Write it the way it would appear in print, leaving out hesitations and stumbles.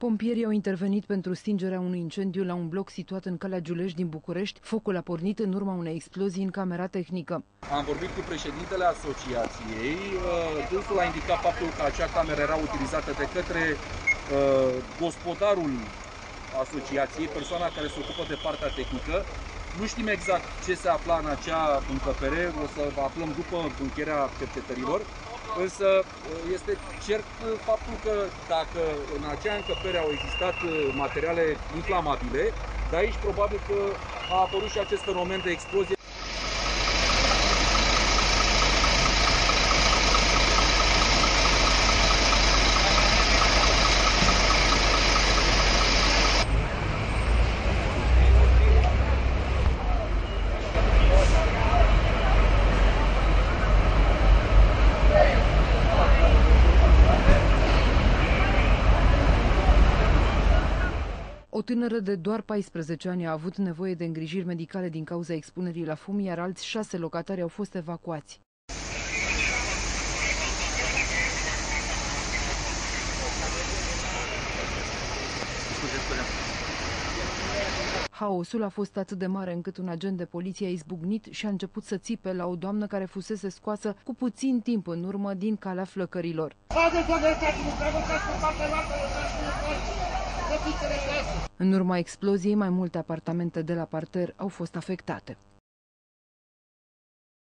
Pompierii au intervenit pentru stingerea unui incendiu la un bloc situat în Calea Giulești din București. Focul a pornit în urma unei explozii în camera tehnică. Am vorbit cu președintele asociației. Dânsul a indicat faptul că acea cameră era utilizată de către gospodarul asociației, persoana care se ocupă de partea tehnică. Nu știm exact ce se afla în acea încăpere, o să aflăm după încheierea cercetărilor. Însă este cert faptul că dacă în acea încăpere au existat materiale inflamabile, de aici probabil că a apărut și acest fenomen de explozie. O tânără de doar 14 ani a avut nevoie de îngrijiri medicale din cauza expunerii la fum, iar alți 6 locatari au fost evacuați. Haosul a fost atât de mare încât un agent de poliție a izbucnit și a început să țipe la o doamnă care fusese scoasă cu puțin timp în urmă din calea flăcărilor. În urma exploziei, mai multe apartamente de la parter au fost afectate.